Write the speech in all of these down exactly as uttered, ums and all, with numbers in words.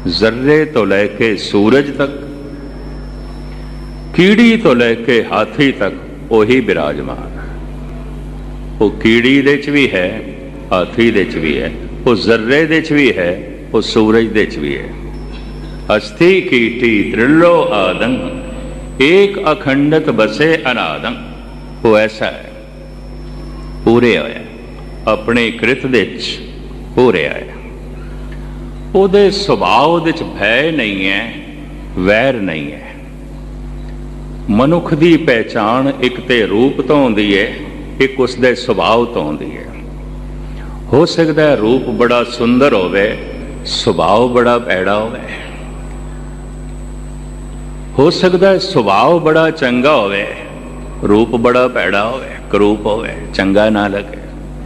जर्रे तो लैके सूरज तक, कीड़ी तो लैके हाथी तक वही विराजमान। वो कीड़ी दे च भी है, हाथी दे च भी है, वो जर्रे दे च भी है, वो सूरज दे च भी है। अस्थि कीटी त्रिलो आदंग, एक अखंडत बसे अनादंग। वो ऐसा है, पूरे होया अपने कृत दे च पूरे आया। ਉਹਦੇ ਸੁਭਾਅ ਦੇ 'ਚ ਭੈ ਨਹੀਂ ਹੈ, ਵੈਰ ਨਹੀਂ ਹੈ। ਮਨੁੱਖ ਦੀ ਪਹਿਚਾਣ ਇੱਕ ਤੇ ਰੂਪ ਤੋਂ ਹੁੰਦੀ ਹੈ, ਇੱਕ ਉਸਦੇ ਸੁਭਾਅ ਤੋਂ ਹੁੰਦੀ ਹੈ। ਹੋ ਸਕਦਾ ਹੈ ਰੂਪ ਬੜਾ ਸੁੰਦਰ ਹੋਵੇ, ਸੁਭਾਅ ਬੜਾ ਭੈੜਾ ਹੋਵੇ। ਹੋ ਸਕਦਾ ਹੈ ਸੁਭਾਅ ਬੜਾ ਚੰਗਾ ਹੋਵੇ, ਰੂਪ ਬੜਾ ਭੈੜਾ ਹੋਵੇ, ਕਰੂਪ ਹੋਵੇ, ਚੰਗਾ ਨਾ ਲੱਗੇ।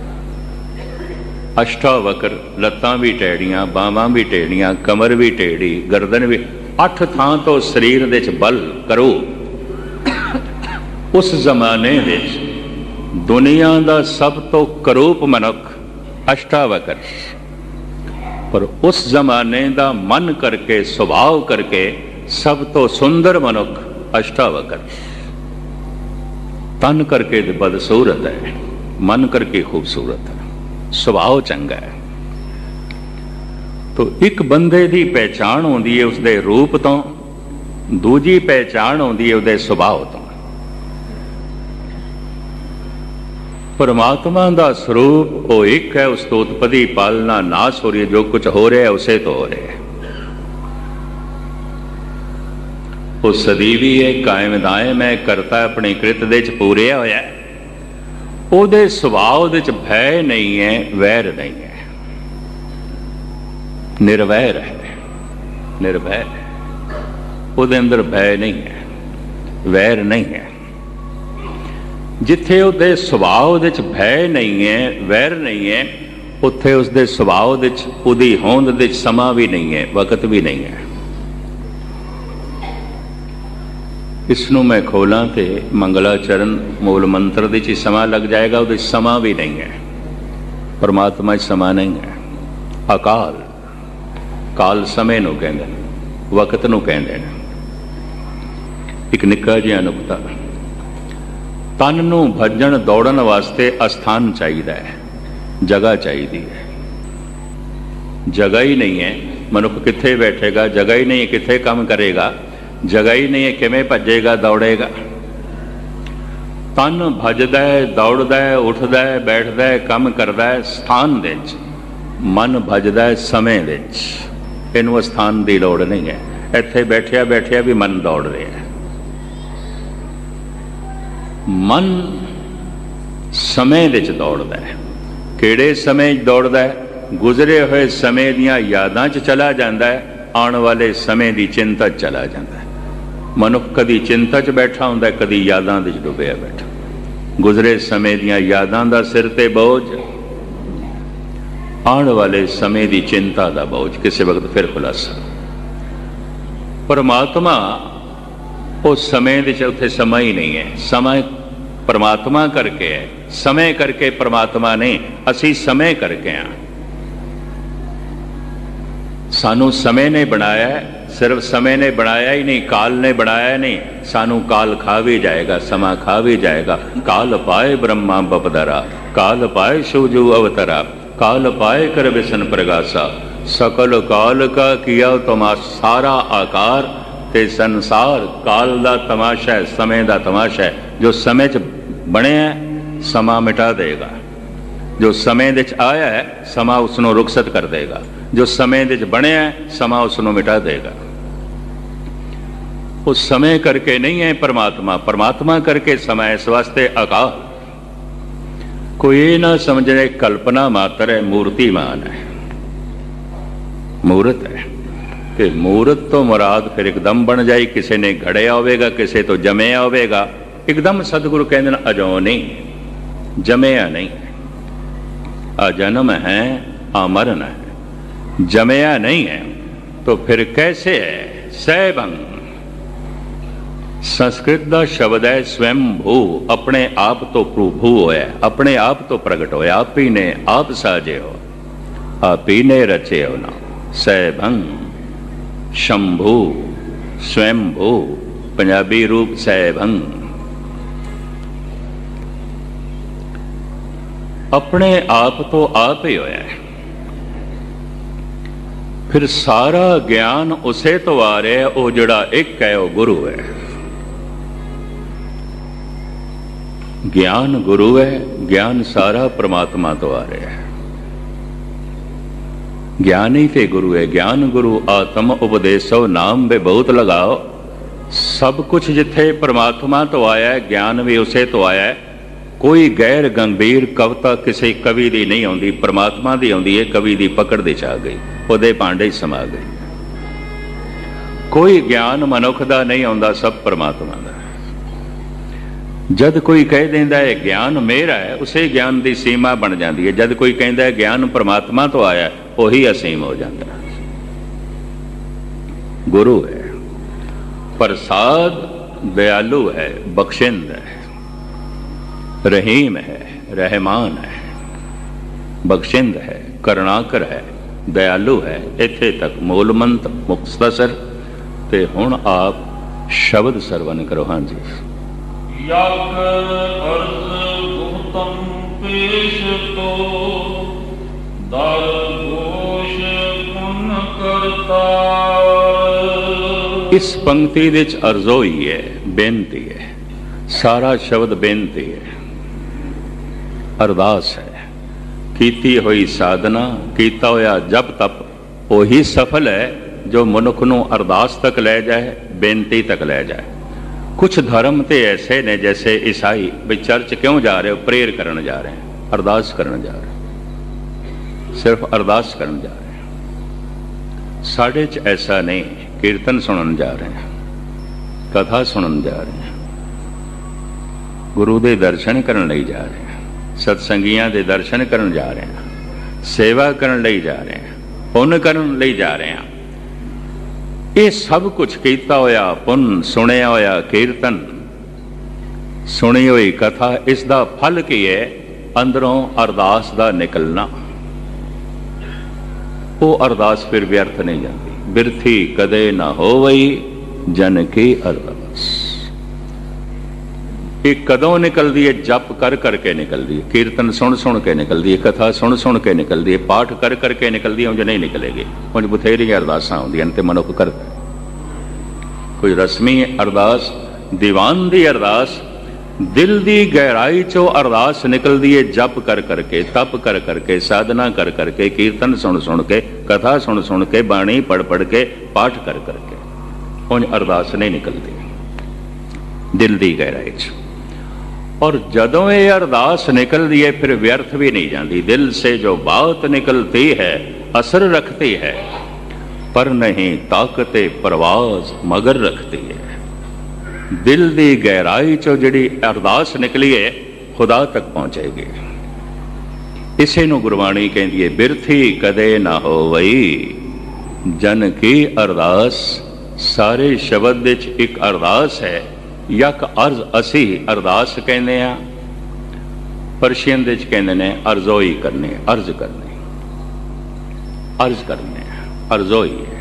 अष्टावक्र, लत्तां भी टेढ़ियां, बावां भी टेढ़ियां, कमर भी टेढ़ी, गर्दन भी, अठ थां तो शरीर दे च बल करो। उस जमाने विच दुनिया दा सब तो करूप मनुख अष्टावक्र, पर उस जमाने दा मन करके सुभाव करके सब तो सुंदर मनुख अष्टावक्र। तन करके बदसूरत है, मन करके खूबसूरत है, सुभाव चंगा है। तो एक बंदे की पहचान होंदी है उसके रूप तो, दूजी पहचान होंदी है उसके सुभाव तो। परमात्मा का स्वरूप वो एक है, उस तो उत्पत्ति पालना नाश हो रही है, जो कुछ हो रहा है उसे तो हो रहा है। वो सदीवी है, कायम दायम है, करता अपनी कृत दे च पूरे होया है। ਉਹਦੇ ਸੁਭਾਅ ਦੇ 'ਚ ਭੈ ਨਹੀਂ ਹੈ, ਵੈਰ ਨਹੀਂ ਹੈ, ਨਿਰਵੈਰ ਹੈ, ਨਿਰਵੈਰ ਹੈ। ਉਹਦੇ ਅੰਦਰ ਭੈ ਨਹੀਂ ਹੈ, ਵੈਰ ਨਹੀਂ ਹੈ। ਜਿੱਥੇ ਉਹਦੇ ਸੁਭਾਅ ਦੇ 'ਚ ਭੈ ਨਹੀਂ ਹੈ, ਵੈਰ ਨਹੀਂ ਹੈ, ਉੱਥੇ ਉਸਦੇ ਸੁਭਾਅ ਦੇ 'ਚ, ਉਹਦੀ ਹੋਂਦ ਦੇ 'ਚ ਸਮਾਂ ਵੀ ਨਹੀਂ ਹੈ, ਵਕਤ ਵੀ ਨਹੀਂ ਹੈ। इसनू मैं खोलां तो मंगलाचरण मूल मंत्र दे च समा लग जाएगा, वो समा भी नहीं है। परमात्मा समा नहीं है। अकाल, काल समय नूं कहंदे ने, वक्त नूं कहंदे ने। एक निक्का जिहा नुकता, तन नूं भजन दौड़न वास्ते अस्थान चाहिए है, जगह चाहिए है। जगह ही नहीं है, मनुख कित्थे बैठेगा, जगह ही नहीं है, कित्थे काम करेगा, जगह ही नहीं है, किवें भजेगा दौड़ेगा। तन भजदा है, दौड़दा है, उठदा है, बैठदा है, काम करदा है स्थान दे विच। मन भजदा है समय दे विच, इहनूं स्थान की लोड़ नहीं है। इत्थे बैठिया बैठिया भी मन दौड़ रहा है। मन समय दे विच दौड़दा है। किहड़े समय दौड़दा है? गुजरे हुए समय दीयां यादां च चला जांदा है, आने वाले समय की चिंता चला जाता है। मनुख कदी चिंता च बैठा होंदा, कदी यादां दे च डुबिया बैठा। गुजरे समय दीयां यादां दा सिर ते बोझ, आने वाले समय की चिंता का बोझ, किसी वक्त फिर खुलासा। परमात्मा उस समय दे च उत्थे समा ही नहीं है। समय परमात्मा करके है, समय करके परमात्मा नहीं। असी समय करके हाँ। सानू समय ने बनाया है, सिर्फ समय ने बनाया ही नहीं, काल ने बनाया नहीं। सानू काल खा भी जाएगा, समा खा भी जाएगा। काल पाए ब्रह्मा बपदरा, काल पाए शिवजू अवतरा, काल पाए कर विसन प्रगासा, सकल काल का किया तमाशा। सारा आकार ते संसार काल दा तमाशा है, समय दा तमाशा है। जो समय च बने है, समा मिटा देगा। जो समय दे च आया है, समा उसनों रुखसत कर देगा। जो समय दे च बने है, समा उसनों मिटा देगा। वो समय करके नहीं है परमात्मा, परमात्मा करके समय। इस वास्ते अकाल। कोई ना समझे कल्पना मात्र है, मूर्तिमान है, मूर्त है। कि मूर्त तो मुराद फिर एकदम बन जाए, किसी ने घड़िया होगा, किसी तो जमया होगा। एकदम सतगुरु कहते हैं अजो नहीं, जमया नहीं। अजन्म है, अमरन है, जमया नहीं है। तो फिर कैसे है? सैभंग संस्कृत का शब्द है स्वयं भू। अपने आप तो प्रभु होया, अपने आप तो प्रगट होया। आप ही ने आप साजे हो, आप ही ने रचे हो ना। सैभंग शंभू स्वयंभू पंजाबी रूप सैभंग। अपने आप तो आप ही होया है, फिर सारा ज्ञान उसे तो आ रहा है, वो जड़ा एक है वो गुरु है। ज्ञान गुरु है, ज्ञान सारा परमात्मा तो आ रहा है। ज्ञान ही ते गुरु है। ज्ञान गुरु आत्म उपदेशो नाम बे बहुत लगाओ। सब कुछ जिथे परमात्मा तो आया है, ज्ञान भी उसे तो आया है। कोई गैर गंभीर कविता किसी कवि की नहीं आती, परमात्मा की आती है। कवि की पकड़ दे आ गई, उहदे भांडे समा गई। कोई ज्ञान मनुख का नहीं आता, सब परमात्मा का। जद कोई कह देंदा है ज्ञान मेरा है, उसे ज्ञान की सीमा बन जाती है। जद कोई कहता है ज्ञान परमात्मा तो आया, वही असीम हो जाता है। गुरु है, प्रसाद दयालु है, बख्शिंद है, रहीम है, रहमान है, बख्शिंद है, करुणाकर है, दयालु है। इत्थे तक मूल मंत्र मुख्तसर। ते हुण आप शब्द सरवण करो। हाँ जी। यक अर्ज गुप्तम पेश तो दर घोष पुन करता। इस पंक्ति विच अर्जो ही है, बेनती है। सारा शब्द बेनती है, अरदास है। कीती हुई साधना, कीता होया जप तप, वही सफल है जो मनुख नूं अरदास तक ले जाए, बेनती तक ले जाए। कुछ धर्म तो ऐसे ने, जैसे ईसाई भी चर्च क्यों जा रहे हो? प्रेयर करने जा रहे हैं, अरदास करने जा रहे हैं, सिर्फ अरदास करने जा रहे हैं। साढ़े च ऐसा नहीं, कीर्तन सुनने जा रहे हैं, कथा सुनने जा रहे हैं, गुरु के दर्शन करने लई जा रहे हैं, सत्संगियां के दर्शन करने जा रहे हैं, सेवा करने लई जा रहे हैं, पुण्य करने लई जा रहे हैं। ये सब कुछ कीता होया पुन, सुनिया होया कीर्तन, सुनी हुई कथा, इसका फल की है? अंदरों अरदास का निकलना। वो अरदास फिर व्यर्थ नहीं जाती। बिरथी कदे ना होवई जन की अरदास। ये कदों निकलती है? जप कर करके निकलती है, कीर्तन सुन सुन के निकलती है, कथा सुन सुन के निकलती है, पाठ कर करके निकलती है। उंज नहीं निकलेगी। उंज बथेरी अरदासां होंदियां ते मनुख करदा। कोई रस्मी अरदास, दीवान दी अरदास, दिल दी गहराई चो अरदास निकलती है। जप कर करके, तप कर करके, साधना कर करके, कीर्तन सुन सुन के, कथा सुन सुन के, बाणी पढ़ पढ़ के, पाठ कर करके। उंज अरदास नहीं निकलती दिल दी गहराई च। और जदों ये अरदास निकलती है फिर व्यर्थ भी नहीं जाती। दिल से जो बात निकलती है असर रखती है, पर नहीं ताकते परवाज मगर रखती है। दिल दी गहराई चो जिहड़ी अरदास निकली है खुदा तक पहुंचेगी। इसे नूं गुरबाणी कहती है, बिरथी कदे ना होवई जन की अरदास। सारे शब्द विच एक अरदास है। यक अर्ज असी अरदास कहने आ, परशियन दे कहते ने अर्जोई करने, अर्ज करने, अर्ज करने, अर्जोई है।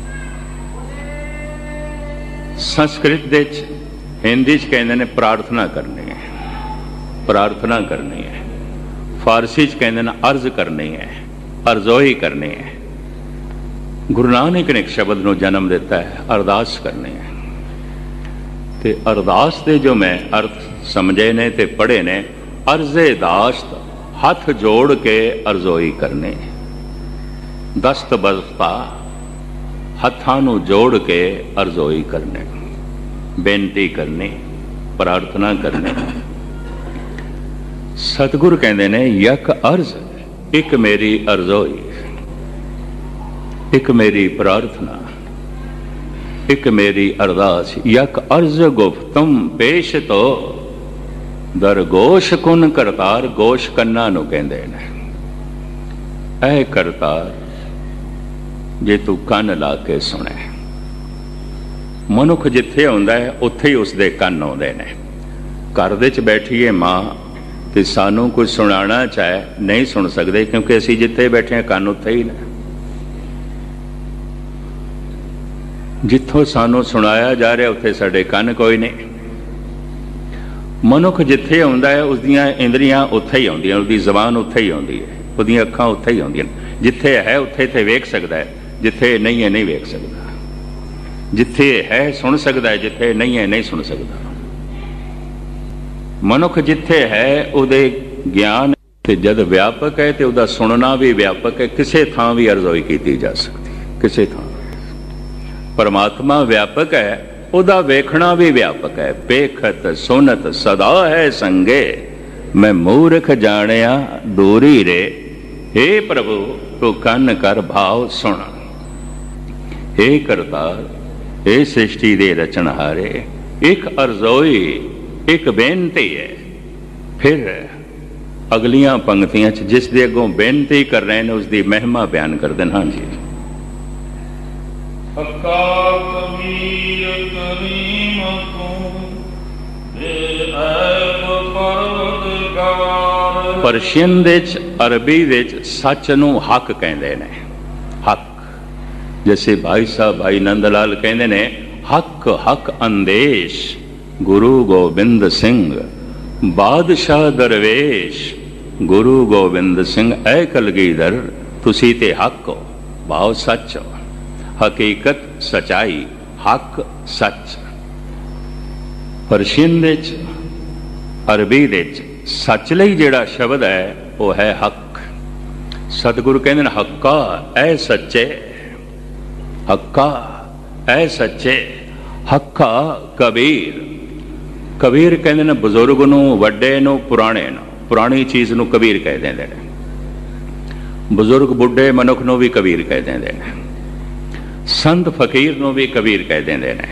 संस्कृत दे हिंदी च कहते ने प्रार्थना करनी है, प्रार्थना करनी है। फारसी च कहते ने अर्ज करनी है, अर्जोई करनी है। गुरु नानक ने एक शब्द नूं जन्म दिता है, अरदास करनी है। ते अरदास दे जो मैं अर्थ समझे ने ते पढ़े ने, अर्जे दास्त हथ जोड़ के अर्जोई करने, दस्त बस्ता हथां नूं जोड़ के अर्जोई करने, बेनती करनी, प्रार्थना करनी। सतगुरु कहते ने यक अर्ज, एक मेरी अर्जोई, एक मेरी प्रार्थना, एक मेरी अरदास। यक अर्ज गुफ्तम पेश तो दर गोश कुन करतार। गोश कन्ना नूं कहंदे ने। ऐ करतार जे तू कन ला के सुने। मनुख जिथे आउंदा है उत्थे ही उसदे कन आउंदे ने। घर दे च बैठीए मां ते सानू कुछ सुनाना चाहे नहीं सुन सकते, क्योंकि असीं जिथे बैठे हैं कन उत्थे ही ने। जिथों सानू सुनाया जा रहा उत्थे साडे कन कोई नहीं। मनुख जिथे आउंदा है उसदियां इंद्रियां उत्थे ही आउंदियां, उसदी जबान उत्थे ही आउंदी है, उसदियां अखां उत्थे ही आउंदियां। जिथे है उत्थे ते वेख सकदा है, जिथे नहीं है नहीं वेख सकदा। जिथे है सुन सकदा है, जिथे नहीं है नहीं सुन सकदा। मनुख जिथे है उहदे ज्ञान ते जद व्यापक है तो उहदा सुनना भी व्यापक है। किसी थां भी अरज़ोई की जा सकती है, किसी थां। परमात्मा व्यापक है, उहदा वेखना भी व्यापक है। पेखत सुनत सदा है संगे, मैं मूर्ख जानिया दूरी रे। हे प्रभु तू कन कर भाव सुन। हे करतार, हे सृष्टि दे रचनहारे, एक अरज़ोई, एक बेनती है। फिर अगलियां पंक्तियां च जिस दे अगों बेनती कर रहे हैं उसकी महिमा बयान कर देना। हाँ जी। हक्का कबीर करीम तू, ए ऐब परवरदिगार। पर्शियन दे च, अरबी दे च सच नूं हक कहंदे ने। हक, जैसे भाई साहब भाई नंद लाल कहंदे ने, हक हक अंदेश गुरु गोबिंद सिंह, बादशाह दरवेश गुरु गोबिंद सिंह। ऐ कलगीधर तुसी ते हक हो, भाव सच हो। हकीकत सच्चाई, हक सच। पर्शियन दे च, अरबी दे च सच लई जिहड़ा शब्द है वह है हक। सतगुरु कहंदे ने हक्का ऐ सच्चे, हक्का ऐ सच्चे। हक्का कबीर, कबीर कहते हैं बजुर्ग नूं, वड्डे नूं, पुराने नूं। पुरानी चीज़ नूं कबीर कह देंदे ने। बुजुर्ग बुढ़े मनुख नूं भी कबीर कह देंदे ने। संत फकीर नूं भी कबीर कह देंदे ने।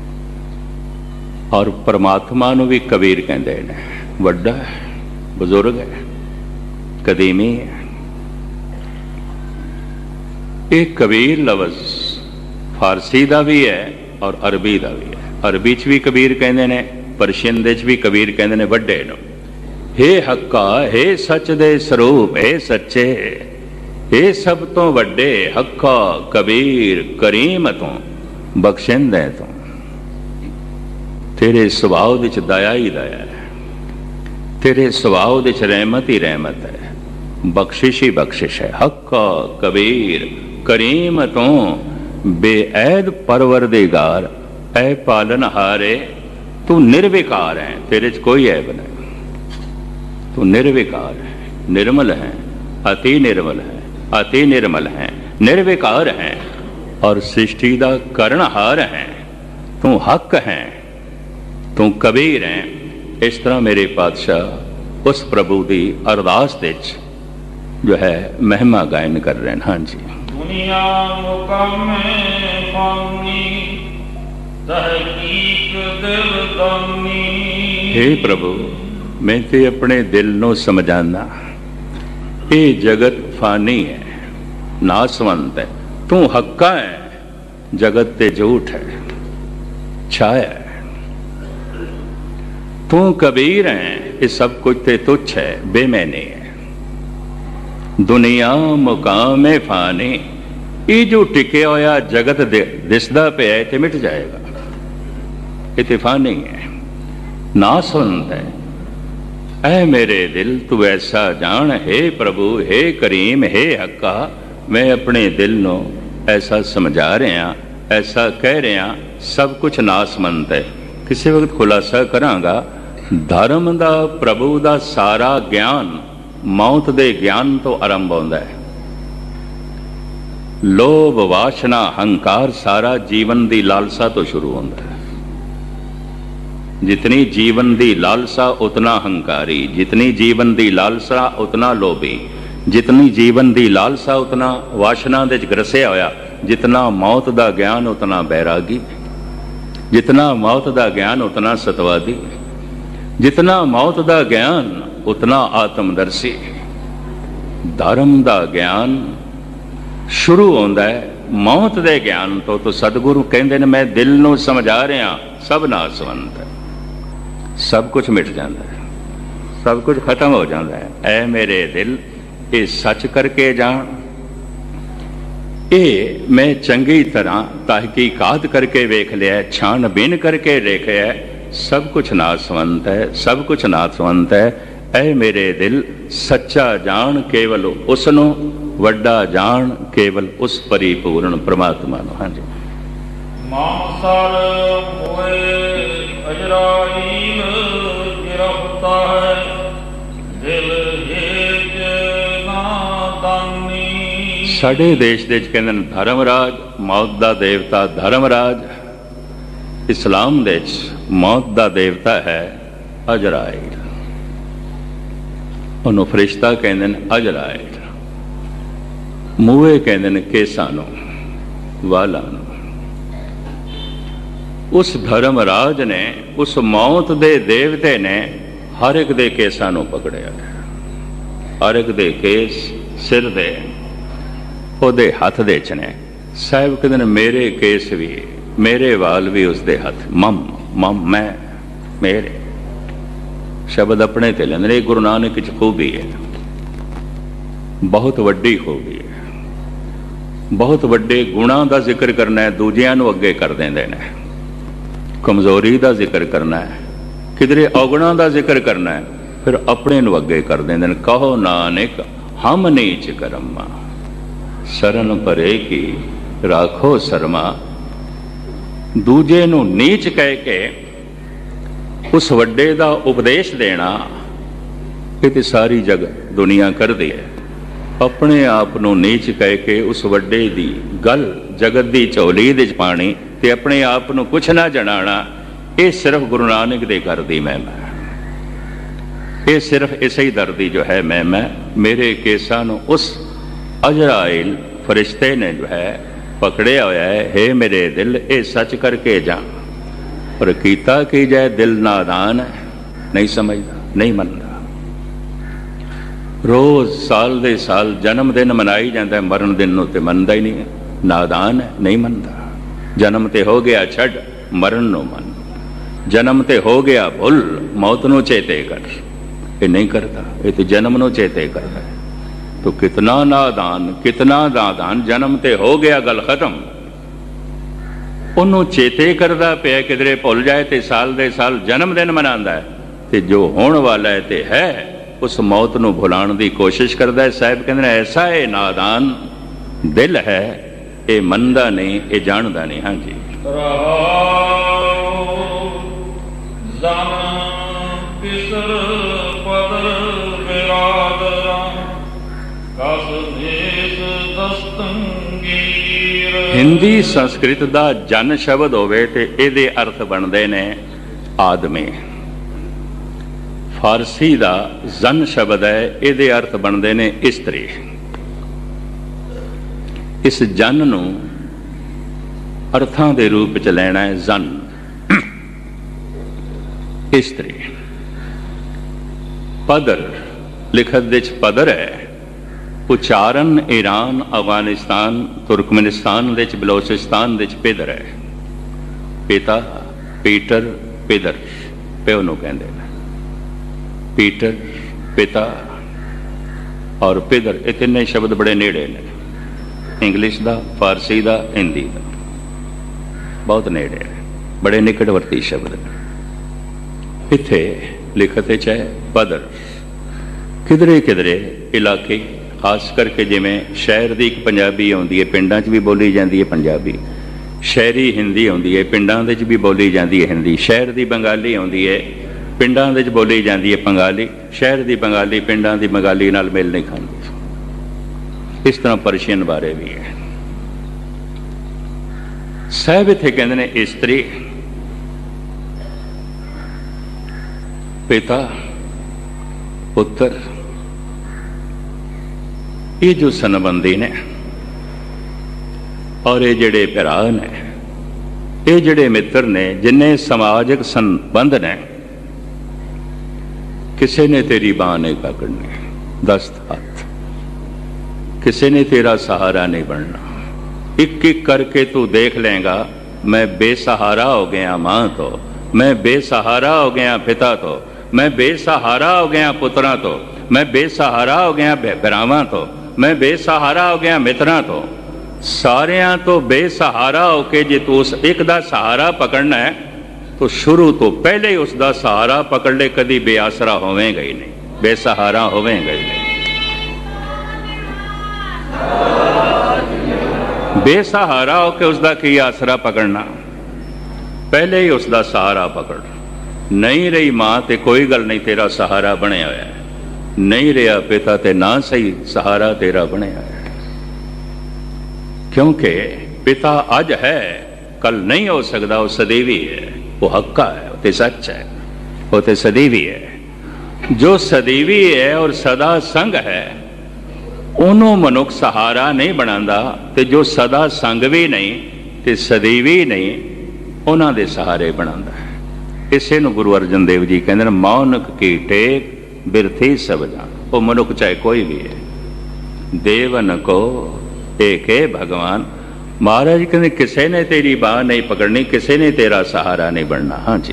और परमात्मा नूं भी कबीर कहंदे ने। वड्डा है, बुजुर्ग है, कदीमी है। एक कबीर लफ्ज़ फारसी का भी है और अरबी का भी है। अरबी च भी कबीर कहंदे ने, पर्शियन दे च भी कबीर कहंदे ने वड्डे नूं। हे हक्का, हे सच दे स्वरूप, हे सच्चे, हे सब तो वड्डे। हक्का कबीर करीम तू, बख्शिंदे तू। तेरे सुभाव विच दया ही दया है, तेरे सुभाव विच रहमत ही रहमत है, बख्शिश ही बख्शिश है। हक्का कबीर करीम तू, बेऐद परवरदिगार। ऐ पालनहारे तू निर्विकार है, तेरे च कोई ऐब नहीं। तू निर्विकार है, निर्मल है, अति निर्मल है, अति निर्मल है, निर्विकार है और सृष्टि का करनहार है। तू हक है, तू कबीर है। इस तरह मेरे पातशाह उस प्रभु की अरदास विच जो है महिमा गायन कर रहे हैं। हाँ जी। दुनिया मुकामे फानी, तहकीक दिल दानी। हे प्रभु, मैं ते अपने दिल नूं समझाना, ये जगत फानी है, नासवंत है। तू हक्का है, जगत ते झूठ है, छाया है। तू कबीर है, ये सब कुछ ते तुच्छ है, बेमैनी है। दुनिया मुकाम फानी, ये जो टिके होया जगत दिसदा पे है ते मिट जाएगा, ये फानी है, नासवंत है। ऐ मेरे दिल तू ऐसा जान। हे प्रभु, हे करीम, हे हक्का, मैं अपने दिल नूं ऐसा समझा रहा, ऐसा कह रहा, सब कुछ नासमंत है। किसी वक्त खुलासा करांगा, धर्म दा, प्रभु दा सारा ज्ञान मौत दे ज्ञान तो आरंभ होंदा है। लोभ, वासना, हंकार सारा जीवन दी लालसा तो शुरू होंदा है। जितनी जीवन दी लालसा उतना हंकारी, जितनी जीवन दी लालसा उतना लोभी, जितनी जीवन दी लालसा उतना वासना दे ग्रसिया होया। जितना मौत दा ज्ञान उतना बैरागी, जितना मौत दा ज्ञान उतना सतवादी, जितना मौत दा ज्ञान उतना आत्मदर्शी। धर्म दा ज्ञान शुरू होंदा है मौत दे ज्ञान तो। तो सतगुरु कहंदे ने मैं दिल नूं समझा रहा, सब नासवंत है, सब कुछ मिट जाता है, सब कुछ खत्म हो जाता है। ऐ मेरे दिल, ये सच करके जान। ਇਹ ਮੈਂ ਚੰਗੀ ਤਰ੍ਹਾਂ ਤਹਿਕੀਕਾਤ ਕਰਕੇ ਵੇਖ ਲਿਆ, ਛਾਣਬੀਨ ਕਰਕੇ ਦੇਖਿਆ, ਸਭ ਕੁਛ ਨਾਸਵੰਤ ਹੈ, ਸਭ ਕੁਛ ਨਾਸਵੰਤ ਹੈ। ਐ ਮੇਰੇ ਦਿਲ ਸੱਚਾ ਜਾਣ ਕੇਵਲ ਉਸ ਨੂੰ, ਵੱਡਾ ਜਾਣ ਕੇਵਲ ਉਸ ਪਰਿਪੂਰਨ ਪ੍ਰਮਾਤਮਾ ਨੂੰ। ਹਾਂਜੀ। ਮਾਨਸਰ ਹੋਏ ਅਜਰਾਈਲ ਗਿਰਫਤਾ ਹੈ, ਦਿਲ ਹੇਜ ਨਾਦਾਨੀ। ਸਾਡੇ ਦੇਸ਼ ਦੇ ਵਿੱਚ ਕਹਿੰਦੇ ਨੇ ਧਰਮਰਾਜ, ਮੌਤ ਦਾ ਦੇਵਤਾ ਧਰਮਰਾਜ। ਇਸਲਾਮ ਦੇ ਵਿੱਚ ਮੌਤ ਦਾ ਦੇਵਤਾ ਹੈ ਅਜਰਾਈਲ, ਉਹਨੂੰ ਫਰਿਸ਼ਤਾ ਕਹਿੰਦੇ ਨੇ ਅਜਰਾਈਲ। ਮੂਹੇ ਕਹਿੰਦੇ ਨੇ ਕੇਸਾਂ ਨੂੰ, ਵਾਲਾਂ ਨੂੰ। ਉਸ ਧਰਮਰਾਜ ਨੇ, ਉਸ ਮੌਤ ਦੇ ਦੇਵਤੇ ਨੇ ਹਰ ਇੱਕ ਦੇ ਕੇਸਾਂ ਨੂੰ ਪਕੜਿਆ। ਹਰ ਇੱਕ ਦੇ ਕੇਸ ਸਿਰ ਦੇ ਉਹਦੇ ਹੱਥ ਦੇ ਚ ਨੇ। ਸਾਹਿਬ ਕਹਿੰਦੇ ਨੇ ਮੇਰੇ ਕੇਸ ਵੀ, ਮੇਰੇ ਵਾਲ ਵੀ ਉਸਦੇ ਹੱਥ। ਮਮ ਮਮ ਮੈਂ, ਮੇਰੇ ਸ਼ਬਦ ਆਪਣੇ ਤੇ ਲੈਂਦੇ ਨੇ। ਇਹ ਗੁਰੂ ਨਾਨਕ ਚ ਖੂਬੀ ਹੈ, ਬਹੁਤ ਵੱਡੀ ਖੂਬੀ ਹੈ। ਬਹੁਤ ਵੱਡੇ ਗੁਣਾਂ ਦਾ ਜ਼ਿਕਰ ਕਰਨਾ ਹੈ, ਦੂਜਿਆਂ ਨੂੰ ਅੱਗੇ ਕਰ ਦਿੰਦੇ ਨੇ। ਕਮਜ਼ੋਰੀ ਦਾ ਜ਼ਿਕਰ ਕਰਨਾ ਹੈ, ਕਿਧਰੇ ਔਗੁਣਾਂ ਦਾ ਜ਼ਿਕਰ ਕਰਨਾ ਹੈ, ਫਿਰ ਆਪਣੇ ਨੂੰ ਅੱਗੇ ਕਰ ਦਿੰਦੇ ਨੇ। ਕਹੋ ਨਾਨਕ ਹਮ ਨੀਚ ਕਰਮਾ, ਸਰਨ ਪਰੇ ਕੀ ਰਾਖੋ ਸ਼ਰਮਾ। ਦੂਜੇ ਨੂੰ ਨੀਚ ਕਹਿ ਕੇ ਉਸ ਵੱਡੇ ਦਾ ਉਪਦੇਸ਼ ਦੇਣਾ, ਇਹ ਤੇ ਸਾਰੀ ਜਗ ਦੁਨੀਆ ਕਰਦੀ ਹੈ। ਆਪਣੇ ਆਪ ਨੂੰ ਨੀਚ ਕਹਿ ਕੇ ਉਸ ਵੱਡੇ ਦੀ ਗੱਲ ਜਗਤ ਦੀ ਝੋਲੀ ਦੇ ਚ ਪਾਣੀ ਤੇ ਆਪਣੇ ਆਪ ਨੂੰ ਕੁਛ ਨਾ ਜਣਾਣਾ, ਇਹ ਸਿਰਫ ਗੁਰੂ ਨਾਨਕ ਦੇ ਘਰ ਦੀ ਮਹਿਮਾ ਹੈ। ਇਹ ਸਿਰਫ ਇਸੇ ਹੀ ਦਰ ਦੀ ਜੋ ਹੈ ਮਹਿਮਾ। ਮੇਰੇ ਕੇਸਾਂ ਨੂੰ ਉਸ ਅਜਰਾਇਲ ਫਰਿਸ਼ਤੇ ਨੇ ਜੋ ਹੈ ਪਕੜਿਆ ਹੋਇਆ ਹੈ। ਹੇ ਮੇਰੇ ਦਿਲ, ਇਹ ਸੱਚ ਕਰਕੇ ਜਾ। ਪਰ ਕੀਤਾ ਕੀ ਜਾਏ, ਦਿਲ ਨਾਦਾਨ ਹੈ, ਨਹੀਂ ਸਮਝਦਾ, ਨਹੀਂ ਮੰਨਦਾ। ਰੋਜ਼ ਸਾਲ ਦੇ ਸਾਲ ਜਨਮ ਦਿਨ ਮਨਾਈ ਜਾਂਦਾ, ਮਰਨ ਦਿਨ ਨੂੰ ਤੇ ਮੰਨਦਾ ਹੀ ਨਹੀਂ। ਨਾਦਾਨ ਹੈ, ਨਹੀਂ ਮੰਨਦਾ। ਜਨਮ ਤੇ ਹੋ ਗਿਆ ਛੱਡ, ਮਰਨ ਨੂੰ ਮੰਨ। ਜਨਮ ਤੇ ਹੋ ਗਿਆ ਭੁੱਲ, ਮੌਤ ਨੂੰ ਚੇਤੇ ਕਰ। ਇਹ ਨਹੀਂ ਕਰਦਾ, ਇਹ ਤੇ ਜਨਮ ਨੂੰ ਚੇਤੇ ਕਰਦਾ ਹੈ। तो कितना नादान, कितना नादान। जन्म ते हो गया, गल खत्म। ਉਹਨੂੰ ਚੇਤੇ ਕਰਦਾ ਪਿਆ, ਕਿਧਰੇ ਭੁੱਲ ਜਾਏ ਤੇ ਸਾਲ ਦੇ ਸਾਲ ਜਨਮ ਦਿਨ ਮਨਾਉਂਦਾ ਹੈ, ਤੇ ਜੋ ਹੋਣ ਵਾਲਾ ਹੈ ਤੇ ਹੈ ਉਸ ਮੌਤ ਨੂੰ ਭੁਲਾਉਣ ਦੀ ਕੋਸ਼ਿਸ਼ ਕਰਦਾ ਹੈ। ਸਾਹਿਬ ਕਹਿੰਦੇ ਨੇ ਐਸਾ ਇਹ ਨਾਦਾਨ ਦਿਲ ਹੈ, ਇਹ ਮੰਨਦਾ ਨਹੀਂ, ਇਹ ਜਾਣਦਾ ਨਹੀਂ। ਹਾਂਜੀ। ਹਿੰਦੀ ਸੰਸਕ੍ਰਿਤ ਦਾ ਜਨ ਸ਼ਬਦ ਹੋਵੇ ਤੇ ਇਹਦੇ ਅਰਥ ਬਣਦੇ ਨੇ ਆਦਮੀ। ਫਾਰਸੀ ਦਾ ਜਨ ਸ਼ਬਦ ਹੈ, ਇਹਦੇ ਅਰਥ ਬਣਦੇ ਨੇ ਇਸਤਰੀ। ਇਸ ਜਨ ਨੂੰ ਅਰਥਾਂ ਦੇ ਰੂਪ ਚ ਲੈਣਾ ਹੈ ਜਨ, ਇਸਤਰੀ। ਪਦਰ ਲਿਖਤ ਦੇ ਚ ਪਦਰ ਹੈ। ਉਚਾਰਨ ਈਰਾਨ, ਅਫਗਾਨਿਸਤਾਨ, ਤੁਰਕਮਨਿਸਤਾਨ ਦੇ ਚ, ਬਲੋਚਿਸਤਾਨ ਦੇ ਚ ਪਿਦਰ ਹੈ। ਪਿਤਾ, ਪੀਟਰ, ਪਿਦਰ, ਪਿਓ ਨੂੰ ਕਹਿੰਦੇ ਨੇ। ਪੀਟਰ, ਪਿਤਾ ਔਰ ਪਿਦਰ, ਇਹ ਤਿੰਨੇ ਸ਼ਬਦ ਬੜੇ ਨੇੜੇ ਨੇ। ਇੰਗਲਿਸ਼ ਦਾ, ਫਾਰਸੀ ਦਾ, ਹਿੰਦੀ ਦਾ, ਬਹੁਤ ਨੇੜੇ ਨੇ, ਬੜੇ ਨਿਕਟਵਰਤੀ ਸ਼ਬਦ ਨੇ। ਇੱਥੇ ਲਿਖਤ ਵਿੱਚ ਹੈ ਪਦਰ। ਕਿਧਰੇ ਕਿਧਰੇ ਇਲਾਕੇ, ਖਾਸ ਕਰਕੇ ਜਿਵੇਂ ਸ਼ਹਿਰ ਦੀ ਇੱਕ ਪੰਜਾਬੀ ਆਉਂਦੀ ਹੈ, ਪਿੰਡਾਂ 'ਚ ਵੀ ਬੋਲੀ ਜਾਂਦੀ ਹੈ ਪੰਜਾਬੀ। ਸ਼ਹਿਰੀ ਹਿੰਦੀ ਆਉਂਦੀ ਹੈ, ਪਿੰਡਾਂ ਦੇ 'ਚ ਵੀ ਬੋਲੀ ਜਾਂਦੀ ਹੈ ਹਿੰਦੀ। ਸ਼ਹਿਰ ਦੀ ਬੰਗਾਲੀ ਆਉਂਦੀ ਹੈ, ਪਿੰਡਾਂ ਦੇ 'ਚ ਬੋਲੀ ਜਾਂਦੀ ਹੈ ਬੰਗਾਲੀ। ਸ਼ਹਿਰ ਦੀ ਬੰਗਾਲੀ ਪਿੰਡਾਂ ਦੀ ਬੰਗਾਲੀ ਨਾਲ ਮੇਲ ਨਹੀਂ ਖਾਂਦੀ। ਇਸ ਤਰ੍ਹਾਂ ਪਰਸ਼ੀਅਨ ਬਾਰੇ ਵੀ ਹੈ। ਸਾਹਿਬ ਇੱਥੇ ਕਹਿੰਦੇ ਨੇ ਇਸਤਰੀ, ਪਿਤਾ, ਪੁੱਤਰ, ਇਹ ਜੋ ਸੰਬੰਧੀ ਨੇ ਔਰ ਇਹ ਜਿਹੜੇ ਭਰਾ ਨੇ, ਇਹ ਜਿਹੜੇ ਮਿੱਤਰ ਨੇ, ਜਿੰਨੇ ਸਮਾਜਿਕ ਸੰਬੰਧ ਨੇ, ਕਿਸੇ ਨੇ ਤੇਰੀ ਬਾਂਹ ਨਹੀਂ ਪਕੜਨੀ, ਦਸਤ ਹੱਥ, ਕਿਸੇ ਨੇ ਤੇਰਾ ਸਹਾਰਾ ਨਹੀਂ ਬਣਨਾ। ਇੱਕ ਇੱਕ ਕਰਕੇ ਤੂੰ ਦੇਖ ਲੇਗਾ, मैं बेसहारा हो गया माँ तो, मैं बेसहारा हो गया पिता तो, मैं बेसहारा हो गया पुत्रा तो, मैं बेसहारा हो गया भरावां तो, मैं बेसहारा हो गया मित्रां तो। सारियां तो बेसहारा होके जे तू उस एक दा सहारा पकड़ना है तो शुरू तो पहले ही उसका सहारा पकड़ ले, कभी बेआसरा होवेगा ही नहीं, बेसहारा होवेगा ही नहीं। बेसहारा होके उसका की आसरा पकड़ना, पहले ही उसका सहारा पकड़। नहीं रही मां ते कोई गल नहीं, तेरा सहारा बनया होया है। नहीं रहा पिता ते ना सही, सहारा तेरा बनया है। क्योंकि पिता अज है, कल नहीं हो सकता, वो सदैवी है, वो हक्का है, वो ते सच है, वो ते सदैवी है। जो सदैवी है और सदा संग है उन्हों मनुख सहारा नहीं बनाता, ते जो सदा संग भी नहीं ते सदैवी नहीं उन्हों दे सहारे बनाता है। इसे नूं गुरु अर्जन देव जी कहते हैं, मौनक की टेक बिरथी सब जान। वो मनुख चाहे कोई भी है, देवन को एक है भगवान। महाराज कहते किसी ने तेरी बाह नहीं पकड़नी, किसी ने तेरा सहारा नहीं बनना। हाँ जी।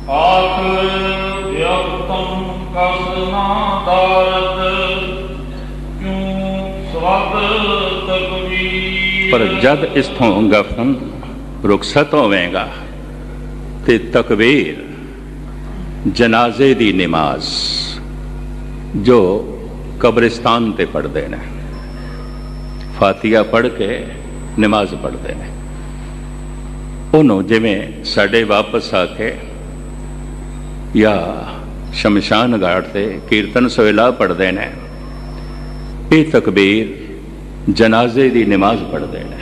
पर जद इस्थों गफन रुखसत होवेगा ते तकबीर जनाजे दी नमाज जो कब्रिस्तान ते पढ़ते हैं, फातिया पढ़ के नमाज पढ़ते हैं, उन्होंने जिमें साढ़े वापस आके या शमशान घाट से कीर्तन सोहला पढ़ते हैं, ये तकबीर जनाजे की नमाज पढ़ते हैं।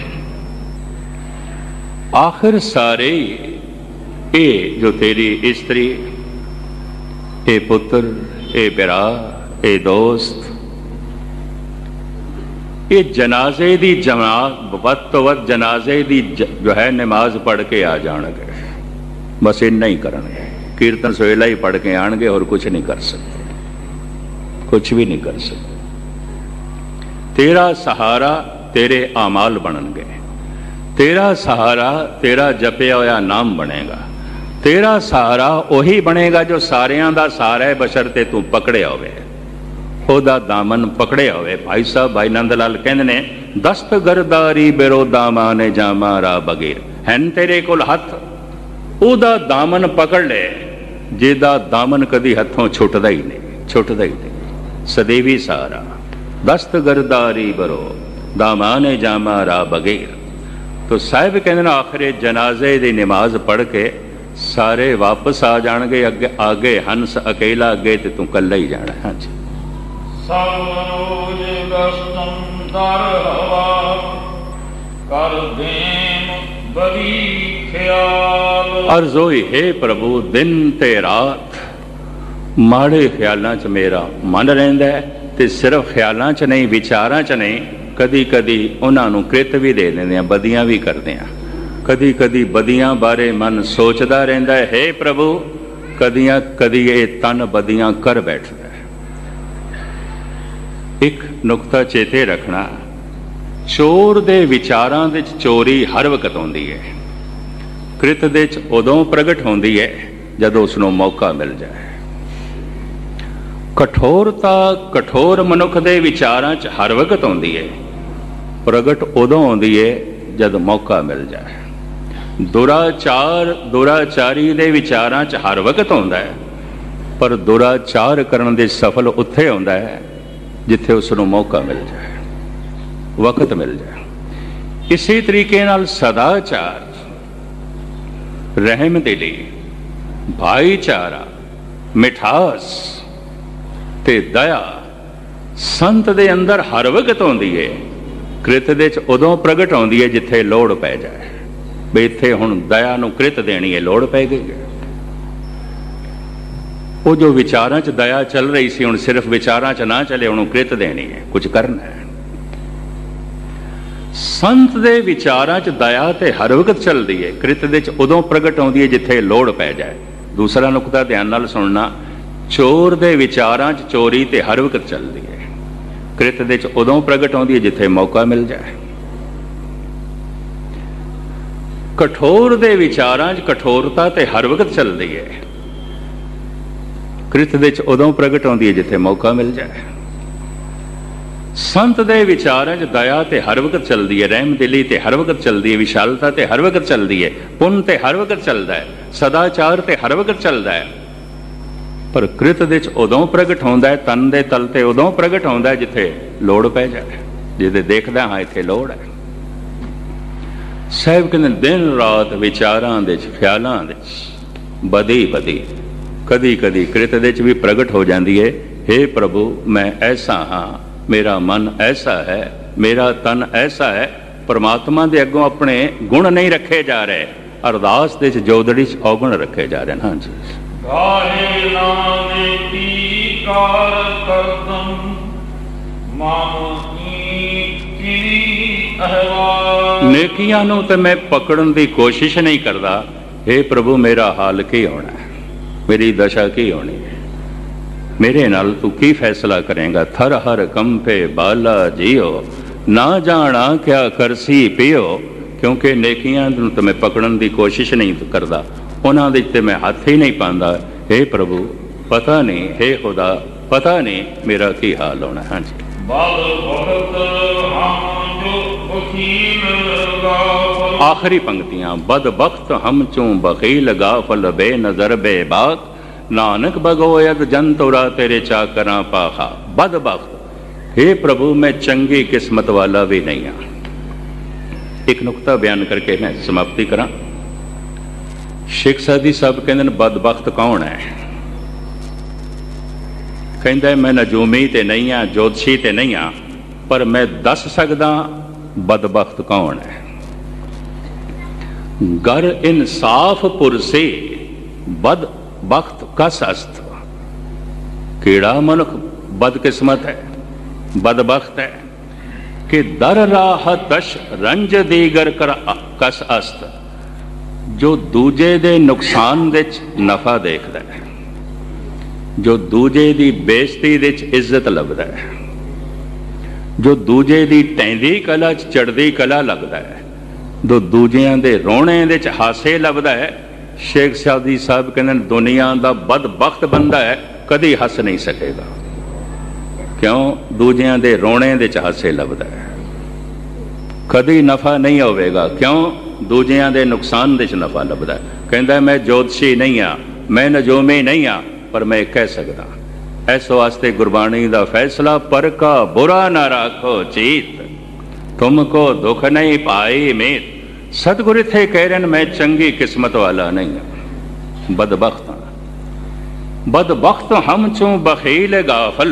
आखिर सारे ये जो तेरी स्त्री, ए पुत्र, ए बिरा, ए दोस्त, ये जनाजे दी जमात वत तो वत जनाजे दी जो है नमाज पढ़ के आ जाएंगे, बस इन्ना ही करेंगे। कीर्तन सोहला ही पढ़ के आएंगे और कुछ नहीं कर सकते, कुछ भी नहीं कर सकते। तेरा सहारा तेरे आमाल बननगे, तेरा सहारा तेरा जपया होया नाम बनेगा, तेरा सहारा वही बनेगा जो सारियां दा सहारा है, बशरते तू पकड़े होवे, ओदा दामन पकड़े होवे। भाई साहब भाई नंद लाल कहंदे ने, दस्त गरदारी बेरो दामा ने जामा रा बगीर। हैन तेरे कोल हथ, ओदा दामन पकड़ ले, जेदा दामन कदी हथों छुटदा ही नहीं, छुटदा ही नहीं। सदैवी सहारा, दस्त गरदारी बरो दामा ने जामा रा बगीर। तो साहिब कहते हैं आखिरे जनाजे की नमाज पढ़ के सारे वापस आ जाएंगे। अगे आगे हंस अकेला, अगे तो तू कला ही जाना। हाँ जी। अर्ज होई, हे प्रभु दिन ते रात माड़े ख्यालों च मेरा मन रहिंदा है, ते सिर्फ ख्यालों च नहीं, विचारां च नहीं, कदी कदी उन्होंने कृत भी दे देंगे, बदियां भी करते हैं। कदी कदी बदियां बारे मन सोचता रहता है, हे प्रभु कदियां कदी ये तन बदियां कर बैठता है। एक नुकता चेते रखना, चोर दे विचारां दे चोरी हर वक्त होंदी है, कृत दे उदों प्रगट होंदी है जदों उसनों मौका मिल जाए। कठोरता कठोर मनुख दे विचारां च हर वक्त होंदी है, प्रगट उदों होंदी है जद मौका मिल जाए। दुराचार दुराचारी दे विचारां च हर वक्त होंदा है, पर दुराचार करन दे सफल उत्थे होंदा है जिथे उसनों मौका मिल जाए, वक्त मिल जाए। इसी तरीके नाल सदाचार, रहम दिली, भाईचारा, मिठास ते दया संत दे अंदर हर वक्त होंदी है, कृत दे च उदों प्रगट होंदी है जिथे लोड़ पै जाए। भी इत्थे हुण दया नूं कृत देनी है, लोड़ पै गई है। वो जो विचारां च दया चल रही सी, हुण सिर्फ विचारां च ना चले, हुण कृत देनी है, कुछ करना है। संत दे विचारां च दया ते हर वक्त चलती है, कृत दे च उदों प्रगट होंदी है जिथे लोड़ पै जाए। दूसरा नुकता ध्यान नाल सुनना, चोर दे विचारां च चोरी ते हर वक्त चलती है, कृत दे च उदों प्रगट होंदी है जिथे मौका मिल जाए। कठोर दे विचारां च कठोरता ते हर वक्त चलती है, कृत दे च उदों प्रगट होंदी है जिथे मौका मिल जाए। संत दे विचारां च दया ते हर वक्त चलती है, रहम दिली ते हर वक्त चलती है, विशालता ते हर वक्त चलती है, पुण्य ते हर वक्त चलता है, सदाचार ते हर वक्त चलता है। पर कृत दे च उदों प्रगट होंदा है, तन दे तल ते उदों प्रगट होंदा है जिथे लोड़ पै जाए, जिथे देखदा हाँ इत्थे लोड़ है। साहिब कहते दिन रात विचारां दे च ख्यालां दे च बदी बदी कदी कदी कृत दे च भी प्रगट हो जाती है। हे प्रभु मैं ऐसा हाँ, मेरा मन ऐसा है, मेरा तन ऐसा है। परमात्मा दे अगों अपने गुण नहीं रखे जा रहे, अरदास दे च जोदड़ी च अवगुण रखे जा रहे हैं। हाँ जी, गाहे नामे की कार करदम नेकियां नूं ते मैं पकड़न की कोशिश नहीं करता। हे प्रभु मेरा हाल की होना है, मेरी दशा की होनी है, मेरे नाल तू की फैसला करेगा। थर हर कंपे बाला जियो, ना जाना क्या करसी पियो। क्योंकि नेकियां नूं ते मैं पकड़न की कोशिश नहीं करता, उन्हां दे ते मैं हाथ ही नहीं पांदा। हे प्रभु पता नहीं, हे खुदा पता नहीं मेरा की हाल होना है। हाँ जी, आखिरी पंक्तियां, बद बख्त हम चूं बखील गाफल बे नजर बे बाक, नानक बगोयद जन तोरा तेरे चाकरां पाखा। बद बख्त, हे प्रभु मैं चंगी किस्मत वाला भी नहीं हाँ। एक नुकता बयान करके मैं समाप्ति करा। शेख सादी साहब कहते बदबख्त कौन है? कहता मैं नजूमी ते नहीं हाँ, जोतशी ते नहीं हाँ, पर मैं दस सकदा बदबख्त कौन है। गर इंसाफ पुरसे बद बख्त कस अस्त। कीड़ा मनुख बदकिस्मत है, बदबख्त है कि दर राह तश रंज दीगर कर कस अस्त। जो दूजे दे नुकसान दे नफा देखता है, जो दूजे दी बेइज्जती दे इज्जत लभदा है, जो दूजे दी टैंदी कला च चढ़दी कला लगता है, जो दूजियां दे रोने दे च हासे लभदा है। शेख सादी साहब कहते दुनिया का बदबख्त बंदा है, कदी हस नहीं सकेगा। क्यों? दूजियां दे रोने दे च हासे लभदा है, कदी नफा नहीं होवेगा। क्यों? दूजियां दे नुकसान दे च नफा लभदा है। कहता मैं जोतशी नहीं हाँ, मैं नजूमी नहीं हाँ, पर मैं कह सकदा। इस वास्ते गुरबाणी का फैसला, पर का बुरा ना राखो चीत, तुमको दुख नहीं पाई मीत। सतगुरु थे कह रहे मैं चंगी किस्मत वाला नहीं हूं, बदबख्त हाँ। बदबख्त हम चूं बखील गाफल।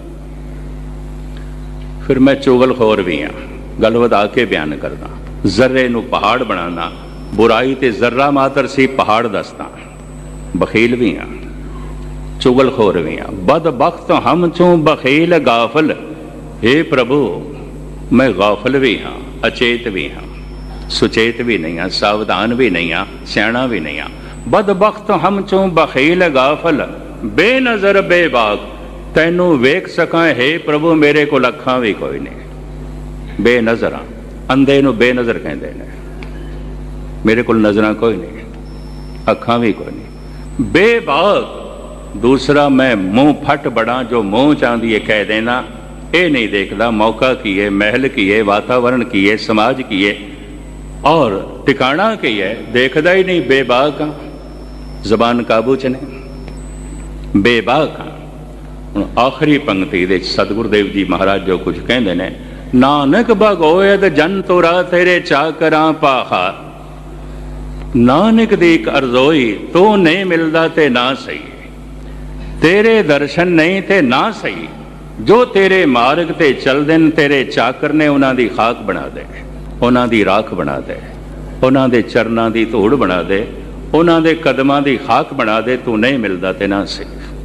फिर मैं चुगलखोर भी हाँ, गल वधा के बयान करदा। जर्रे नूं पहाड़ बनाना, बुराई ते जर्रा मातर सी पहाड़ दसदा। बखील भी हाँ, चुगलखोर भी हाँ। बदबख्त हम चूं बखील गाफल। हे प्रभु मैं गाफल भी हाँ, अचेत भी हाँ, सुचेत भी नहीं हाँ, सावधान भी नहीं हाँ, सियाणा भी नहीं हाँ। बदबख्त हम चूं बखील गाफल, बेनजर बेबाक। तैनू वेख सकां हे प्रभु मेरे को अखां भी कोई नहीं। बेनजर हाँ, अंधे नूं बेनजर कहंदे ने। मेरे को नजरां कोई नहीं, अखां भी कोई नहीं। बेबाक दूसरा मैं मुंह फट बड़ा, जो मुंह चाहती है कह देना। ये नहीं देखता मौका की है, महल की है, वातावरण की है, समाज की है और टिकाणा की है, देखता ही नहीं। बेबाक हाँ, जबान काबू च नहीं, बेबाक हाँ। आखिरी पंक्ति दे सतगुरुदेव जी महाराज जो कुछ कहते हैं, नानक भगोयद जन तुरा तेरे चाकरां पाखा। नानक दी एक अर्जोई, तो नहीं मिलता ते ना सही, तेरे दर्शन नहीं ते ना सही। जो तेरे मार्ग ते चलदे न तेरे चाकर ने उन्हां दी खाक बना दे, उन्हां दी राख बना दे, उन्हां दे चरनां दी धूड़ बना दे, उन्हां दे कदमां दी खाक बना दे। तू नहीं मिलता ते ना सही।